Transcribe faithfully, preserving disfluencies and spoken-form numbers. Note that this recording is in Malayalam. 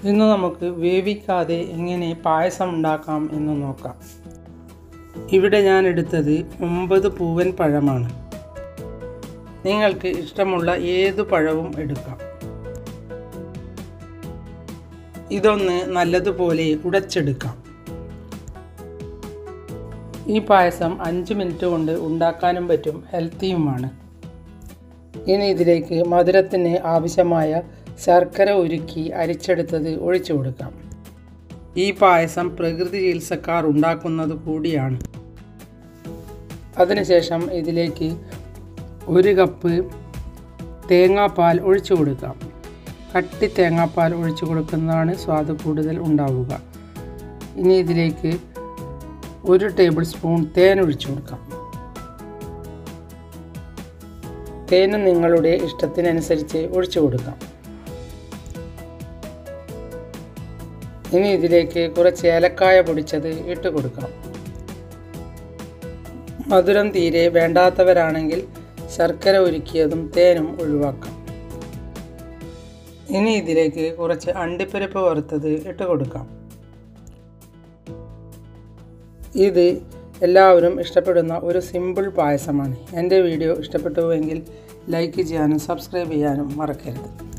ഇന്ന് നമുക്ക് വേവിക്കാതെ എങ്ങനെ പായസം ഉണ്ടാക്കാം എന്ന് നോക്കാം. ഇവിടെ ഞാൻ എടുത്തത് ഒമ്പത് പൂവൻ പഴമാണ്. നിങ്ങൾക്ക് ഇഷ്ടമുള്ള ഏതു പഴവും എടുക്കാം. ഇതൊന്ന് നല്ലതുപോലെ ഉടച്ചെടുക്കാം. ഈ പായസം അഞ്ച് മിനിറ്റ് കൊണ്ട് ഉണ്ടാക്കാനും പറ്റും, ഹെൽത്തിയുമാണ്. ഇനി ഇതിലേക്ക് മധുരത്തിന് ആവശ്യമായ ശർക്കര ഉരുക്കി അരിച്ചെടുത്തത് ഒഴിച്ചു കൊടുക്കാം. ഈ പായസം പ്രകൃതി ചികിത്സക്കാർ ഉണ്ടാക്കുന്നത് കൂടിയാണ്. അതിനുശേഷം ഇതിലേക്ക് ഒരു കപ്പ് തേങ്ങാപ്പാൽ ഒഴിച്ചു കൊടുക്കാം. കട്ടി തേങ്ങാപ്പാൽ ഒഴിച്ചു കൊടുക്കുന്നതാണ് സ്വാദ് കൂടുതൽ ഉണ്ടാവുക. ഇനി ഇതിലേക്ക് ഒരു ടേബിൾ സ്പൂൺ തേൻ ഒഴിച്ചു കൊടുക്കാം. തേന് നിങ്ങളുടെ ഇഷ്ടത്തിനനുസരിച്ച് ഒഴിച്ചു കൊടുക്കാം. ഇനി ഇതിലേക്ക് കുറച്ച് ഏലക്കായ പൊടിച്ചത് ഇട്ട് കൊടുക്കാം. മധുരം തീരെ വേണ്ടാത്തവരാണെങ്കിൽ ശർക്കര ഉരുക്കിയതും തേനും ഒഴിവാക്കാം. ഇനി ഇതിലേക്ക് കുറച്ച് അണ്ടിപ്പരിപ്പ് വറുത്തത് ഇട്ട് കൊടുക്കാം. ഇത് എല്ലാവരും ഇഷ്ടപ്പെടുന്ന ഒരു സിമ്പിൾ പായസമാണ്. എൻ്റെ വീഡിയോ ഇഷ്ടപ്പെട്ടുവെങ്കിൽ ലൈക്ക് ചെയ്യാനും സബ്സ്ക്രൈബ് ചെയ്യാനും മറക്കരുത്.